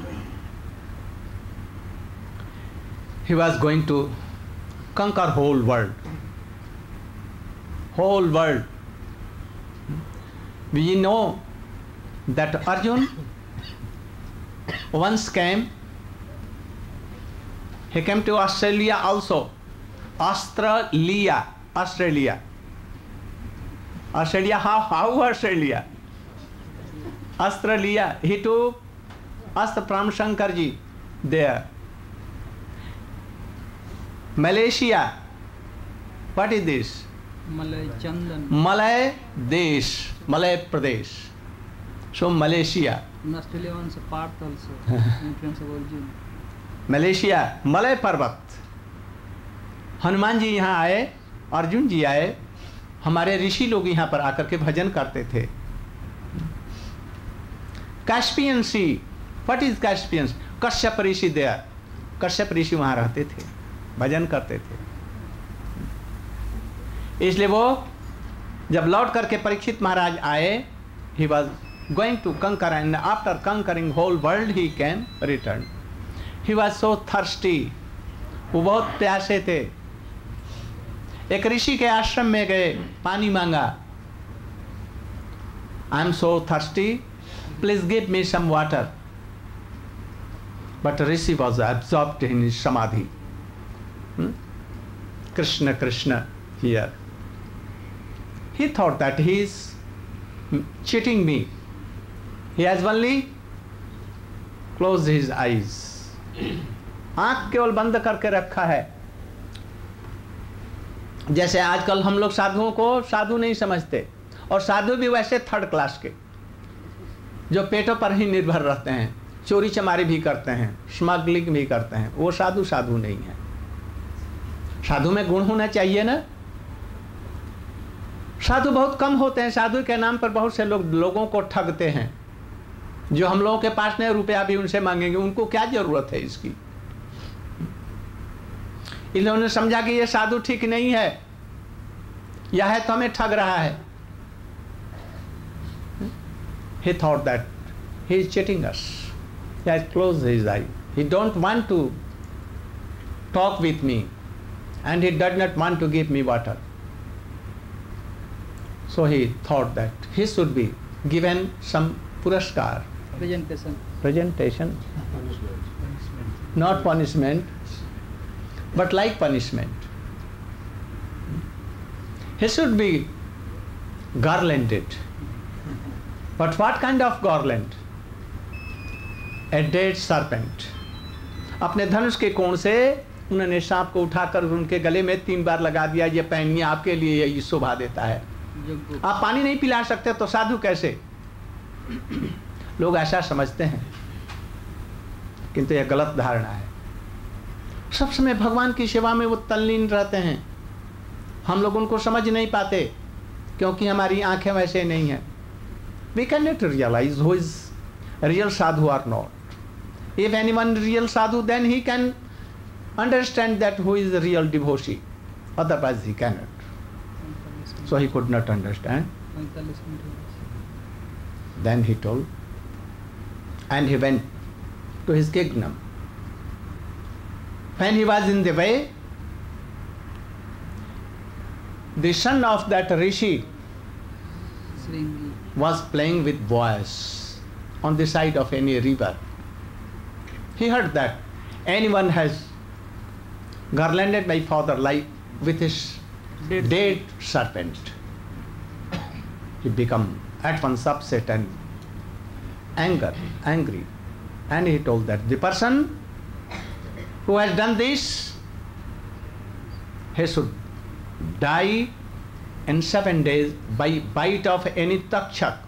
A: he was going to conquer whole world. Whole world. We know that Arjun once came. He came to Australia also. Australia. Australia, how Australia? अस्त्र लिया. He took astra from Shankarji there. Malaysia. What is this?
C: Malay Chandan.
A: Malay Desh, Malay Pradesh. So Malaysia.
C: In Australia once a part also. Influence of origin.
A: Malaysia, Malaya पर्वत. हनुमान जी यहाँ आए, अर्जुन जी आए, हमारे ऋषि लोग यहाँ पर आकर के भजन करते थे. Caspian sea. What is Caspian? Kashyap Rishi there. Kashyap Rishi वहाँ रहते थे, भजन करते थे. इसलिए वो जब लौट करके परीक्षित महाराज आए, he was going to conquer and after conquering whole world he can return. He was so thirsty. वो बहुत प्यासे थे. एक ऋषि के आश्रम में गए, पानी मांगा. I am so thirsty, please give me some water. But rishi was absorbed in samadhi. Krishna Krishna here. He thought that he is cheating me. He has only closed his eyes. आंख केवल बंद करके रखा है. जैसे आजकल हम लोग साधुओं को साधु नहीं समझते, और साधु भी वैसे थर्ड क्लास के जो पेटों पर ही निर्भर रहते हैं, चोरी चमारी भी करते हैं, स्मगलिंग भी करते हैं. वो साधु साधु नहीं है. साधु में गुण होना चाहिए ना. साधु बहुत कम होते हैं. साधु के नाम पर बहुत से लोग लोगों को ठगते हैं. जो हम लोगों के पास नहीं, रुपया भी उनसे मांगेंगे. उनको क्या जरूरत है इसकी? इन्होंने समझा कि ये साधु ठीक नहीं है, यह है तो हमें ठग रहा है. He thought that he is cheating us. He has closed his eye. He don't want to talk with me, and he does not want to give me water. So he thought that he should be given some puraskar. Presentation. Not punishment, but like punishment. He should be garlanded. But what kind of garland? A dead serpent. अपने धनुष के कोण से उन्होंने सांप को उठाकर उनके गले में 3 बार लगा दिया. ये पहनिए, आपके लिए ये शोभा देता है. आप पानी नहीं पिला सकते तो साधु कैसे? लोग ऐसा समझते हैं, किंतु यह गलत धारणा है. सब समय भगवान की सेवा में वो तल्लीन रहते हैं. हम लोग उनको समझ नहीं पाते क्योंकि हमारी आंखें वैसे नहीं हैं. We cannot realize who is real sadhu or not. If anyone real sadhu, then he can understand that who is the real devotee. Otherwise he cannot. So he could not understand. Then he told, and he went to his kingdom. When he was in the way, the son of that rishi was playing with boys on the side of any river. He heard that anyone has garlanded my father like with his dead serpent. He became at once upset and angry, and he told that the person who has done this, he should die in 7 days by bite of any takshak.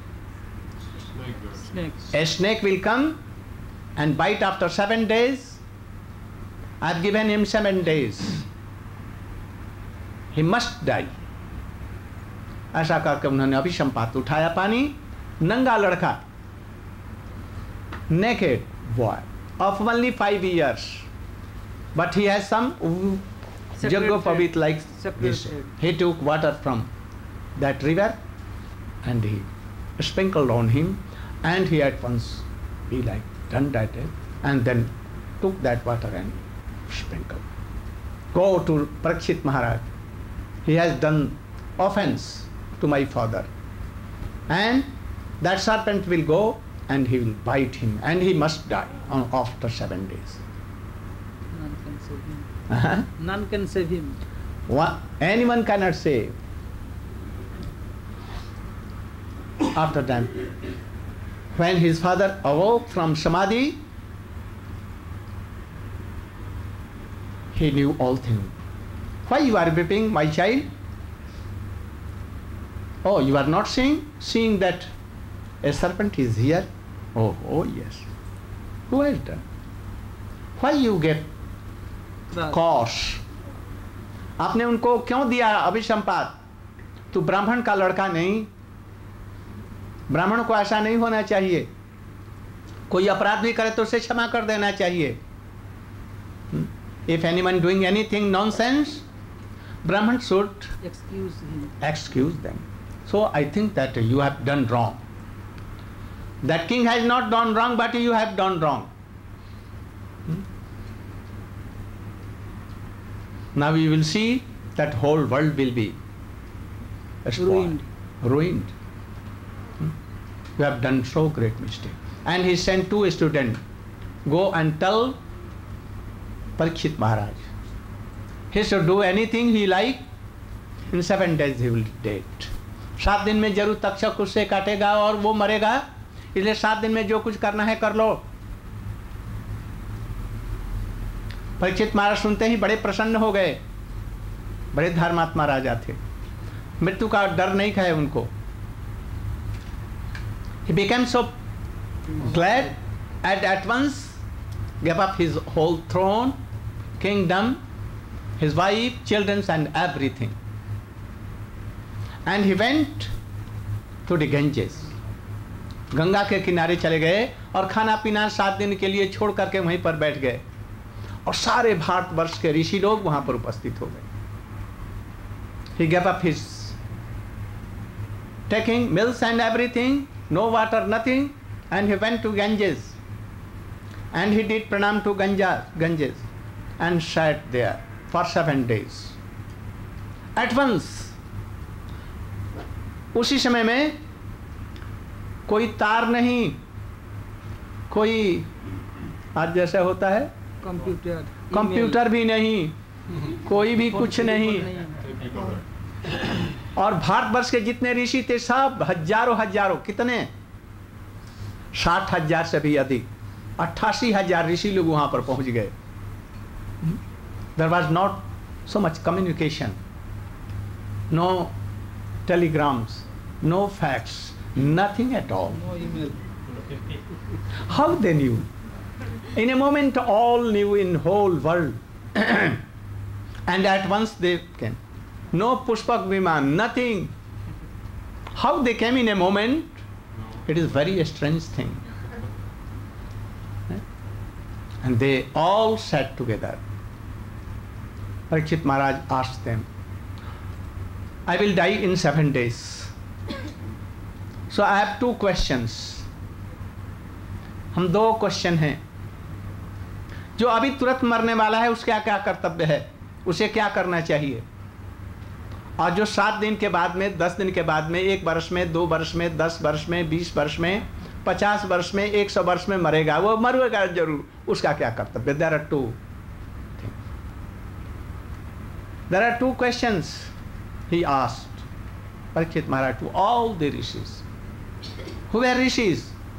A: A snake will come and bite after 7 days. I have given him 7 days. He must die. ऐसा करके उन्होंने अभिसंपात उठाया पानी. नंगा लड़का, naked boy of only 5 years, but he has some Jagopavit like this. He took water from that river and he sprinkled on him, and he at once he like done that and then took that water and sprinkled. Go to Parikshit Maharaj. He has done offense to my father, and that serpent will go and he will bite him, and he must die after 7 days.
C: None can save him. None can save him.
A: Anyone cannot save. After that, When his father awoke from samadhi, he knew all things. Why you are weeping, my child? Oh, you are not seeing that a serpent is here? Oh yes. Who has done? Why you get cause? आपने उनको क्यों दिया अभिसंपात? तू ब्राह्मण का लड़का नहीं, ब्राह्मण को ऐसा नहीं होना चाहिए। कोई अपराध भी करे तो उसे क्षमा कर देना चाहिए। If anyone doing anything nonsense, Brahman should excuse them. So I think that you have done wrong. That king has not done wrong, but you have done wrong. Now we will see that whole world will be ruined. You have done so great mistake. And he sent 2 students, go and tell Parikshit Maharaj. He should do anything he like. In 7 days he will dead. 7 दिन में जरूर तक्षक उससे काटेगा और वो मरेगा, इसलिए 7 दिन में जो कुछ करना है कर लो। परीक्षित महाराज सुनते ही बड़े प्रसन्न हो गए। बड़े धर्मात्मा राजा थे, मृत्यु का डर नहीं खाए उनको। He became so glad and at once gave up his whole throne, kingdom, his wife, children and everything. And he went to the Ganges. Ganga के किनारे चले गए और खाना पीना 7 दिन के लिए छोड़ करके वहीं पर बैठ गए और सारे भारतवर्ष के ऋषि लोग वहां पर उपस्थित हो गए। He gave up his taking meals and everything, no water, nothing, and he went to Ganges. And he did pranam to Ganges and sat there for 7 days. At once, उसी समय में कोई तार नहीं, कोई आज जैसे होता है कंप्यूटर भी नहीं, कोई भी कुछ नहीं। और भारतवर्ष के जितने ऋषि थे सब हजारों, कितने 60,000 से भी अधिक, 88,000 ऋषि लोग वहां पर पहुंच गए। There was not so much communication, no telegrams, no fax, nothing at all.
C: No email.
A: How they knew? In a moment all knew in whole world. And at once they came. No Pushpak Viman, nothing. How they came in a moment? It is very strange thing. And they all sat together. Parikshit Maharaj asked them, I will die in 7 days. So I have 2 questions. हम 2 question हैं। जो अभी तुरंत मरने वाला है उसका क्या कर्तव्य है, उसे क्या करना चाहिए? और जो 7 दिन के बाद में, 10 दिन के बाद में, 1 वर्ष में, 2 वर्ष में, 10 वर्ष में, 20 वर्ष में, 50 वर्ष में, 100 वर्ष में मरेगा, वो मरेगा जरूर, उसका क्या कर्तव्य? There are 2 things. There are 2 questions he asked Parikshit Maharaj to all the rishis. Who were rishis?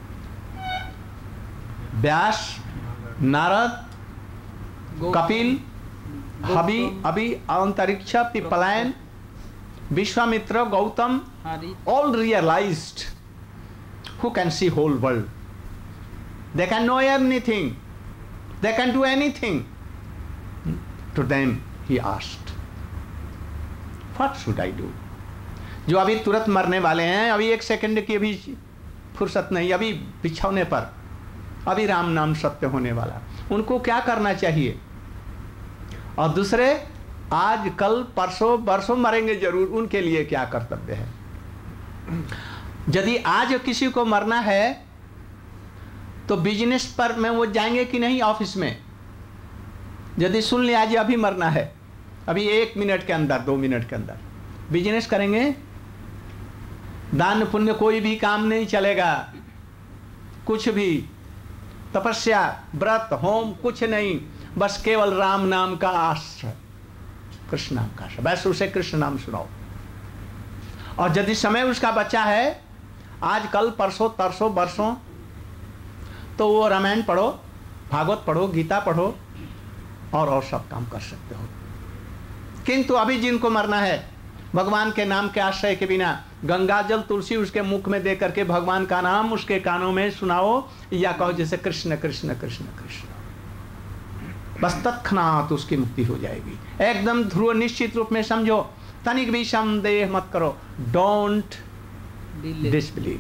A: Vyas, Narad, Kapil, Abhi, Antariksha, Pipalayan, Vishwamitra, Gautam, all realized who can see whole world. They can know anything. They can do anything. To them he asked, what should I do? जो अभी तुरंत मरने वाले हैं, अभी 1 second की भी फुर्सत नहीं, अभी बिछौने पर, अभी राम नाम सत्य होने वाला, उनको क्या करना चाहिए? और दूसरे आज कल परसों बरसों मरेंगे जरूर, उनके लिए क्या कर्तव्य है? यदि आज किसी को मरना है तो बिजनेस पर में वो जाएंगे कि नहीं ऑफिस में? यदि सुन लिया आज अभी मरना है, अभी 1 मिनट के अंदर, 2 मिनट के अंदर बिजनेस करेंगे? दान पुण्य कोई भी काम नहीं चलेगा, कुछ भी तपस्या व्रत होम कुछ नहीं, बस केवल राम नाम का आश्रय, कृष्ण नाम का आश्रय, बस उसे कृष्ण नाम सुनाओ। और यदि समय उसका बचा है आज कल परसों तरसों बरसों तो वो रामायण पढ़ो, भागवत पढ़ो, गीता पढ़ो और सब काम कर सकते हो। किंतु अभी जिनको मरना है भगवान के नाम के आश्रय के बिना, गंगा जल तुलसी उसके मुख में दे करके भगवान का नाम उसके कानों में सुनाओ या कहो जैसे कृष्ण कृष्ण कृष्ण कृष्ण, बस तत्क्षणात उसकी मुक्ति हो जाएगी। एकदम ध्रुव निश्चित रूप में समझो, तनिक भी संदेह मत करो। Don't disbelieve.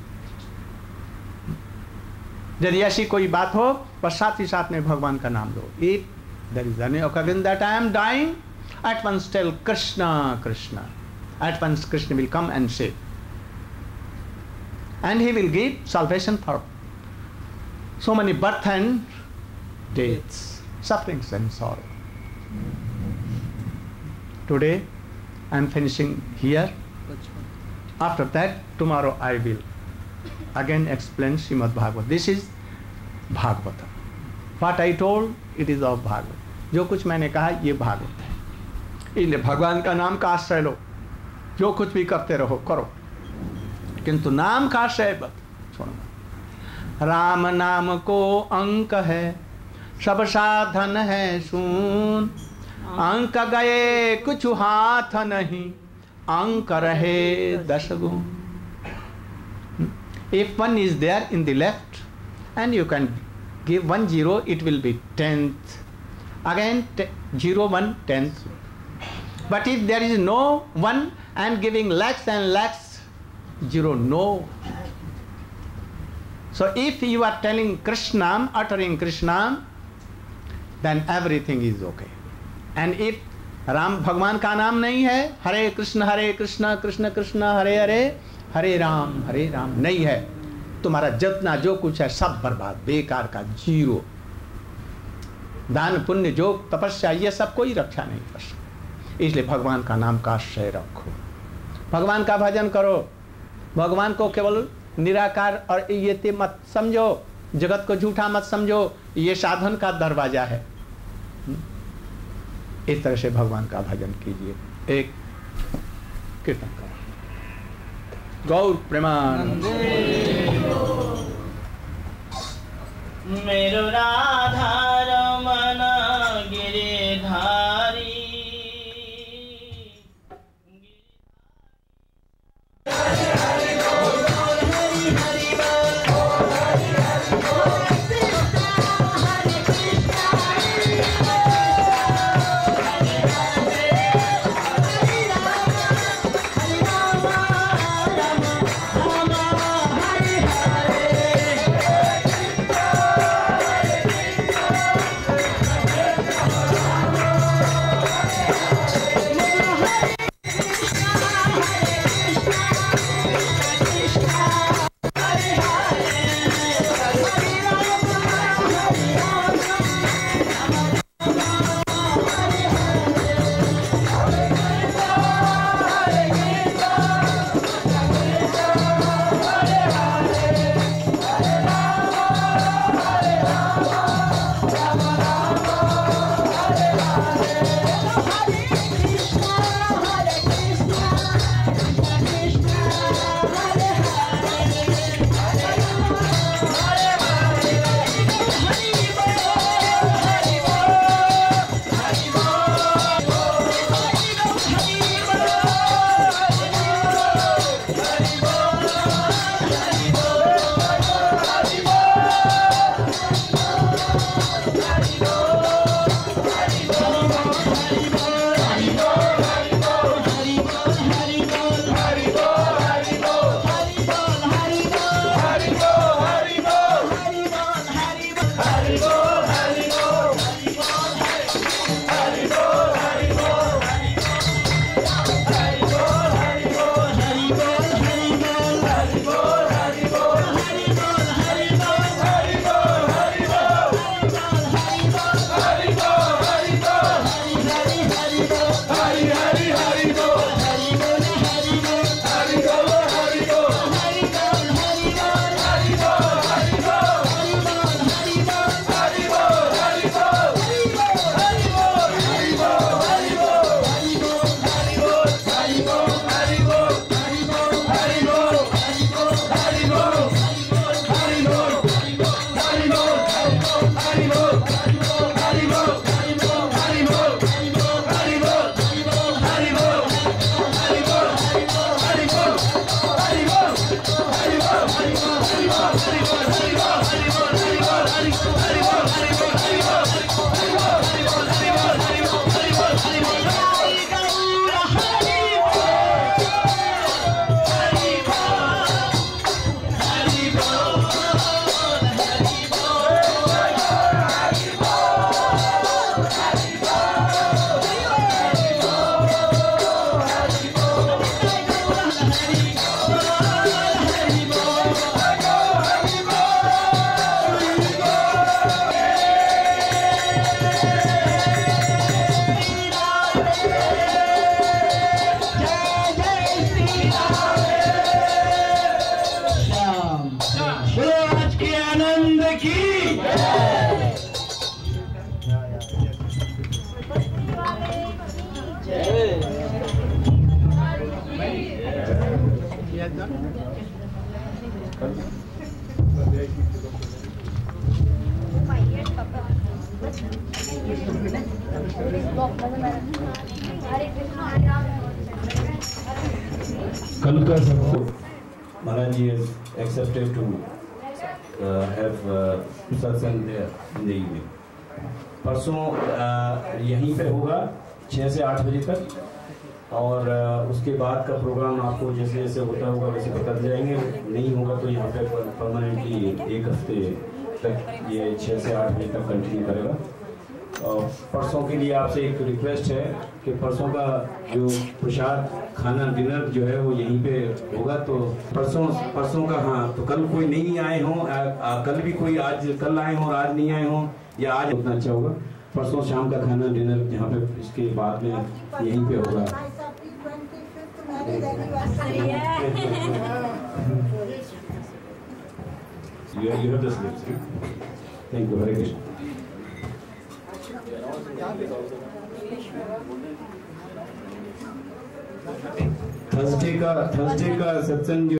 A: यदि ऐसी कोई बात हो बस साथ ही साथ में भगवान का नाम लो। If there is any occasion that I am dying, at once tell Krishna, Krishna. At once Krishna will come and save. And he will give salvation for so many birth and deaths, sufferings and sorrow. Today I am finishing here. After that, tomorrow I will again explain Srimad Bhagavad. This is Bhagavatam. What I told, it is of Bhagavad. जो कुछ मैंने कहा ये भागवत है। इसलिए भगवान का नाम का आश्रय लो, जो कुछ भी करते रहो करो, किंतु नाम का आश्रय मत छोड़ना। राम नाम को अंक है, सब साधन है सुन, अंक गए कुछ हाथ नहीं, अंक रहे 10 गुण। If one is there in the left and you can give 1 0, it will be 10th. Again 0 1 10th. But if there is no one and giving lakhs and lakhs, 0 no. So if you are telling Krishna, uttering Krishna, then everything is okay. And if Ram भगवान का नाम नहीं है, हरे कृष्ण कृष्ण कृष्ण हरे हरे, हरे राम नहीं है, तुम्हारा जितना जो कुछ है सब बर्बाद, बेकार का, 0। दान पुण्य योग तपस्या ये सब कोई रक्षा नहीं कर सकता। इसलिए भगवान का नाम का आश्रय रखो, भगवान का भजन करो, भगवान को केवल निराकार और ये मत समझो, जगत को झूठा मत समझो, ये साधन का दरवाजा है। इस तरह से भगवान का भजन कीजिए। एक कीर्तन करो। गौर प्रेमानंद।
D: मेरो राधा रमन गिरिधारी,
E: कल का सबको महाराज जी has accepted to have satsang there in the evening. परसों यहीं पे होगा 6 से 8 बजे तक, और उसके बाद का प्रोग्राम आपको जैसे जैसे होता होगा वैसे बताते जाएंगे। नहीं होगा तो यहाँ पे परमानेंटली 1 हफ्ते तक ये 6 से 8 बजे तक कंटिन्यू करेगा। और परसों के लिए आपसे एक रिक्वेस्ट है कि परसों का जो प्रसाद खाना डिनर जो है वो यहीं पे होगा। तो परसों का, हाँ, तो कल कोई नहीं आए हों, कल भी कोई आज कल आए हों और आज नहीं आए हों, या आज उतना अच्छा होगा। परसों शाम का खाना डिनर यहाँ पे इसके बाद में यहीं पे होगा। You have the slips. Thank you. Hare Krishna. Thursday का सत्संग